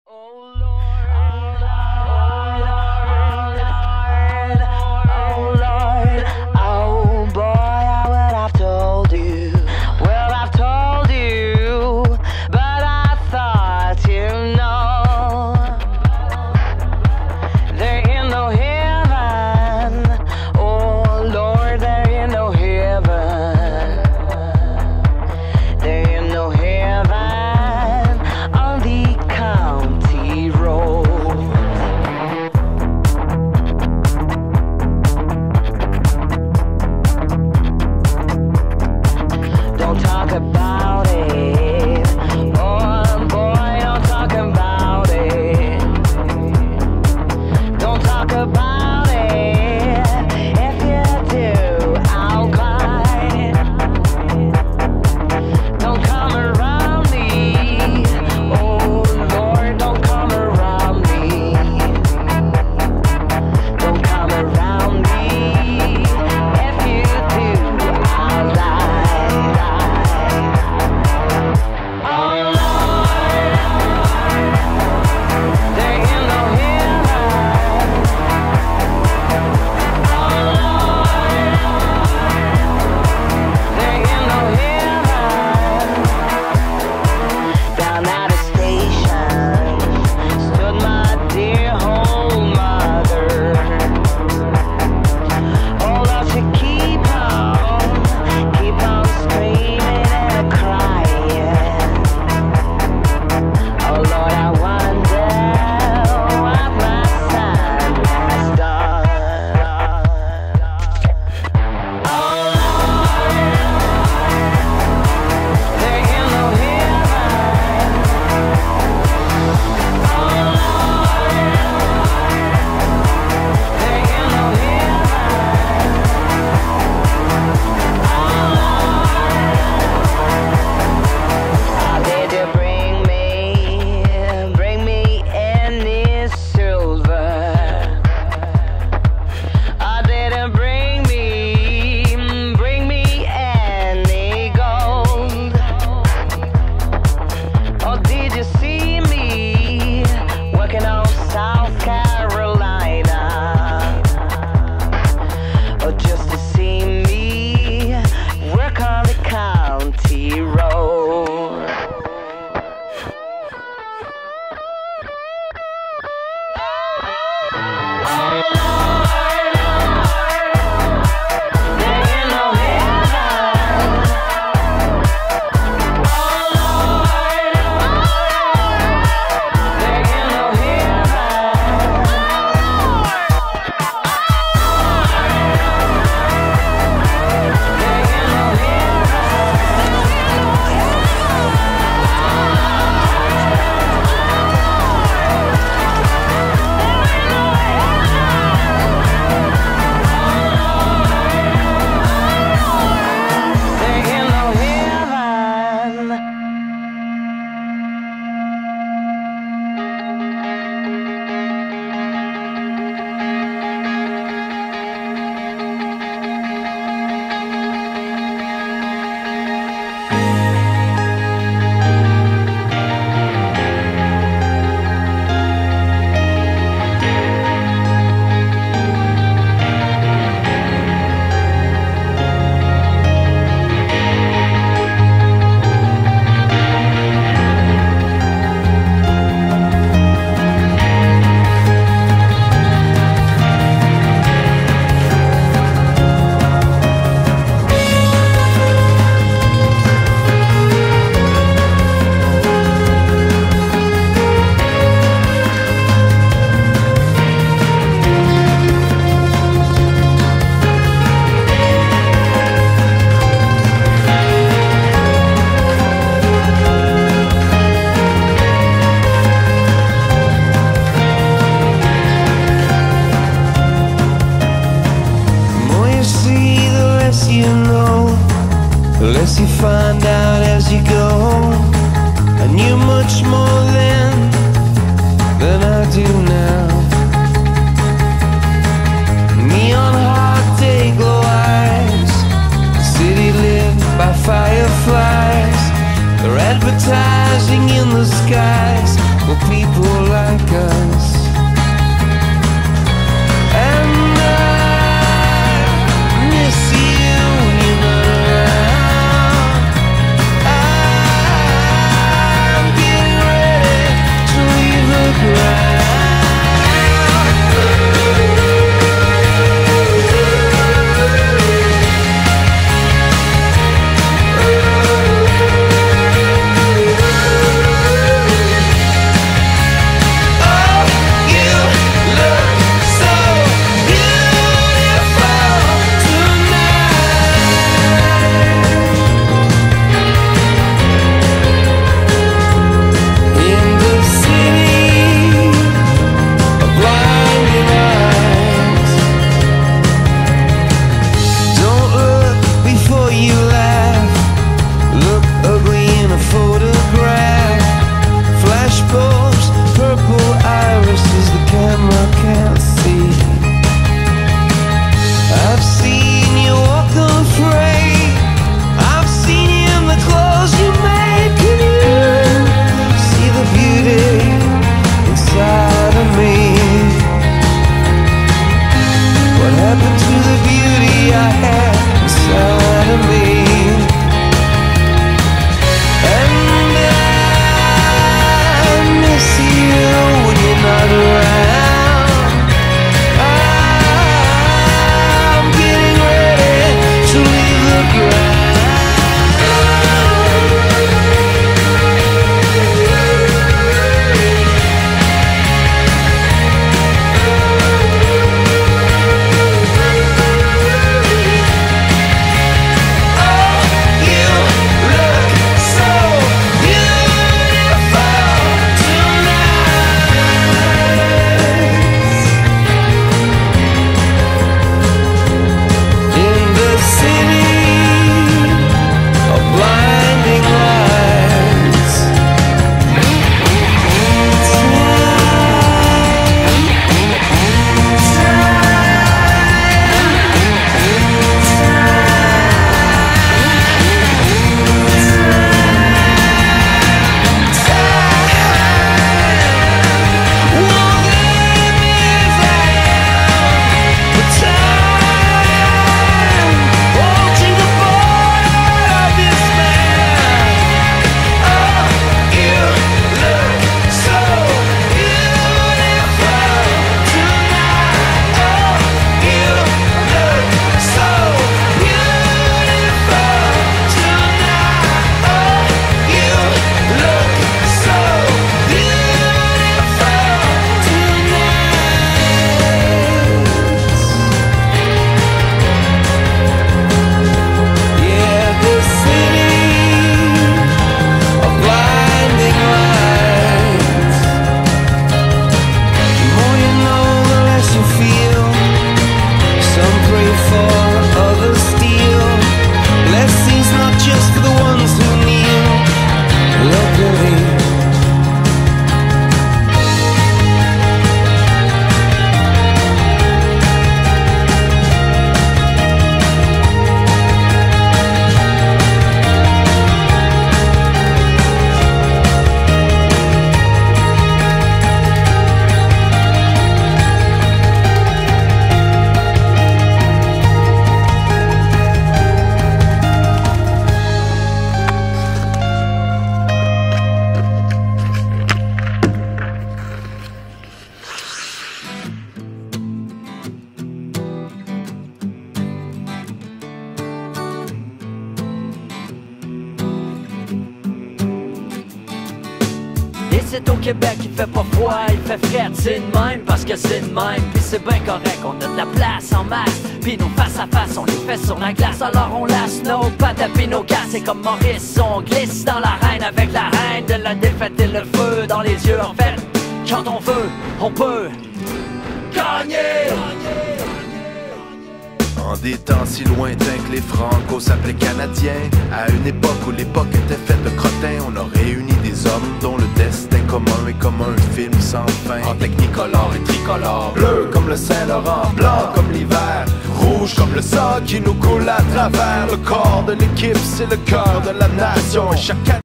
Oh Lord, oh Lord, oh Lord, oh boy, I would have told you. Well, I've told you, but I thought you know. There ain't no heaven, oh Lord, there ain't no heaven. There ain't no heaven on the county road. Don't talk about it. Oh boy, don't talk about it. Don't talk about it. If you do, I'll cry. Don't come around me. Oh Lord, don't come around me. Don't come around me. If you do, I'll lie. Oh Lord, there ain't no heaven. Oh Lord, there ain't no heaven. Down at the station stood my dear old mother. Oh Lord, she keep on screaming and crying. Oh Lord, I wonder what my son has done. Oh Lord, there ain't no heaven. Oh Lord, there ain't no heaven. Oh Lord, how did you bring me any silver? I didn't bring me any gold. Or did you see me working on South Carolina? Or just to see me work on the county road? Oh Lord, there ain't no heaven. Oh Lord, there ain't no heaven. There ain't no There ain't no heaven. The more you see, the less you know. The less you find out as you go. I knew much more then than I do now. Neon heart, day glow eyes. City lit by fireflies. They're advertising in the skies. for people like us. And I miss you when you're not around. I'm getting ready to leave the ground. C'est au Québec, il fait pas froid, il fait frais, c'est de même parce que c'est de même. Puis c'est bien correct, on a de la place en masse. Puis nos face à face, on les fait sur la glace. Alors on laisse nos pattes à nos gars. C'est comme Maurice, on glisse dans l'arène avec la reine de la défaite et le feu dans les yeux. En fait, quand on veut, on peut gagner. En des temps si lointains que les Franco s'appelaient Canadiens, à une époque où l'époque était faite de crottins, on a réuni des hommes dont le destin commun est comme un film sans fin. En technicolore et tricolore, bleu comme le Saint-Laurent, blanc comme l'hiver, rouge comme le sang qui nous coule à travers. Le corps de l'équipe, c'est le cœur de la nation, et chaque